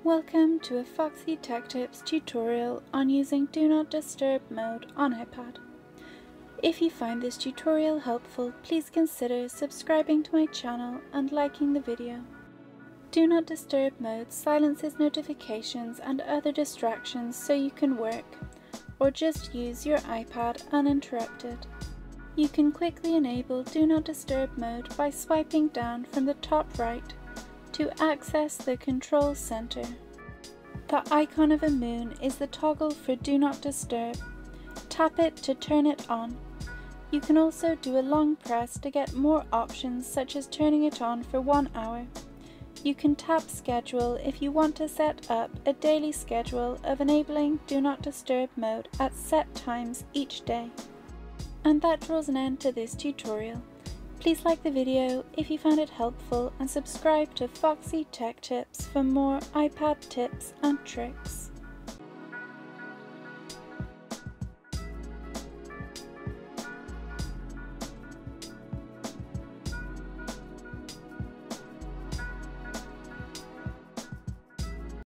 Welcome to a Foxy Tech Tips tutorial on using Do Not Disturb mode on iPad. If you find this tutorial helpful, please consider subscribing to my channel and liking the video. Do Not Disturb mode silences notifications and other distractions so you can work, or just use your iPad uninterrupted. You can quickly enable Do Not Disturb mode by swiping down from the top right to access the control center. The icon of a moon is the toggle for Do Not Disturb. Tap it to turn it on. You can also do a long press to get more options, such as turning it on for 1 hour. You can tap schedule if you want to set up a daily schedule of enabling Do Not Disturb mode at set times each day. And that draws an end to this tutorial. Please like the video if you found it helpful and subscribe to Foxy Tech Tips for more iPad tips and tricks.